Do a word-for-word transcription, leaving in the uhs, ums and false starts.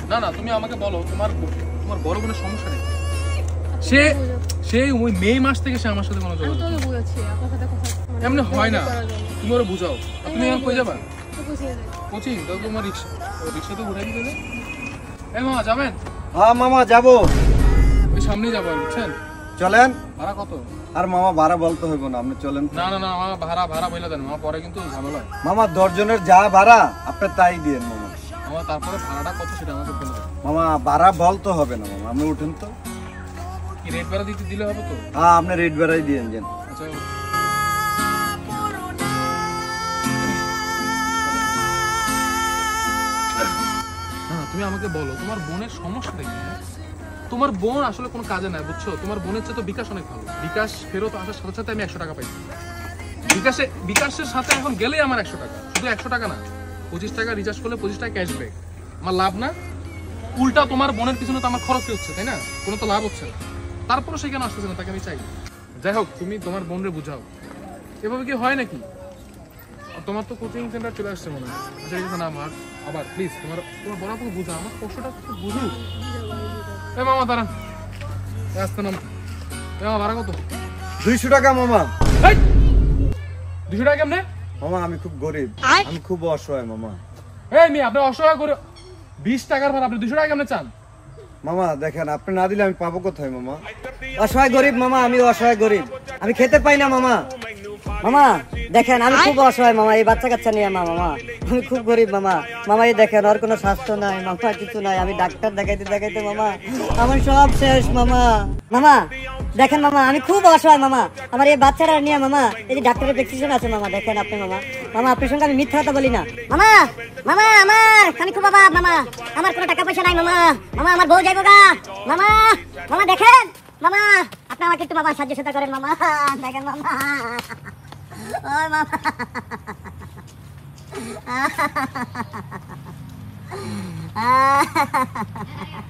না না তুমি আমাকে বলো তোমার তোমার বড় বোনের সমস্যা নেই। সে সেই ওই মে মাস থেকে সে আমার সাথে কোনো যোগাযোগ আমি তোকে বুঝাচ্ছি আপনার সাথে কথা এমনি হয় না, তুমি ওরা বুঝাও। তুমি এখন কই যাবা? কোচিং কোচিং তো তোমার রিক্সা রিক্সা তো উঠাই দিতে। এই মামা যাবেন? হ্যাঁ মামা যাবো, ওই সামনেই যাবো বুঝছেন। চলেন। ভাড়া কত? আর মামা ভাড়া বলতে হইব না, আপনি চলেন। না না না মামা ভাড়া ভাড়া বইলা দেন মামা, পরে কিন্তু ঝামেলা হয়। মামা দশজনের যা ভাড়া আপনি তাই দিয়েন মামা। মামা তারপরে ভাড়াটা কত সেটা আমাকে বলে দেন। মামা ভাড়া বলতে হবে না মামা, আপনি উঠেন তো। কি রেট ভাড়া দিতে দিলে হবে তো? হ্যাঁ আপনি রেট ভাড়াই দিয়েন যেন। আচ্ছা হ্যাঁ তুমি আমাকে বলো তোমার বোনের সমস্যাটা কি? তোমার বোন আসলে কোনো কাজে নাই বুঝছো, তোমার বোনের চেয়ে তো বিকাশ অনেক ভালো। বিকাশ ফেরত আসার সাথে সাথে আমি একশো টাকা পাইছি বিকাশে। বিকাশের সাথে এখন গেলেই আমার একশো টাকা, শুধু একশো টাকা না, পঁচিশ টাকা রিচার্জ করলে পঁচিশ টাকা ক্যাশব্যাক। আমার লাভ না? উল্টা তোমার বোনের পিছনে তো আমার খরচ হচ্ছে তাই না, কোনো তো লাভ হচ্ছে না। তারপরও সে কেন আসতেছে না তাকে আমি চাই। যাই হোক তুমি তোমার বোনরে বুঝাও, এভাবে কি হয় নাকি? তোমার তো কোচিং সেন্টার চলে আসছে মনে হয়। আচ্ছা ঠিক আছে না আমার আবার প্লিজ তোমার তোমার বড় আপুকে বুঝাও, আমার কষ্টটা বুঝুক। এ মামা দাঁড়ান, আসতে নাম। মামা ভাড়া কত? দুইশো টাকা মামা। দুশো টাকা কেমনে? মামা আমি খুব গরিব, আমি খুব অসহায় মামা। এই মেয়ে আপনি অসহায় করে বিশ টাকার ভাড়া আপনি দুশো টাকা কেমনে চান? মামা দেখেন আপনি না দিলে আমি পাবো কোথায় মামা? অসহায় গরিব মামা, আমি অসহায় গরিব, আমি খেতে পাই না মামা। মামা দেখেন আমি খুব অসহায় মামা, এই বাচ্চা কাচ্চা নিয়ে মামা আমি খুব গরিব মামা। মামা এই দেখেন ওর কোনো স্বাস্থ্য নাই মামা, কিছু নাই, আমি ডাক্তার দেখাইতে দেখাইতে মামা আমার সব শেষ মামা। মামা দেখেন মামা আমি খুব অসহায় মামা, আমার এই বাচ্চাটা নিয়ে মামা এই যে ডাক্তারের প্রেসক্রিপশন আছে মামা, দেখেন আপনি মামা। মামা আপনার সঙ্গে আমি মিথ্যা কথা বলি না মামা। মামা আমার আমি খুব অভাব মামা, আমার কোনো টাকা পয়সা নাই মামা। মামা আমার বউ যাইব গা মামা। মামা দেখেন মামা আপনি আমাকে একটু মামা সাহায্য সাথে করেন মামা, দেখেন মামা। ওই মামা আহ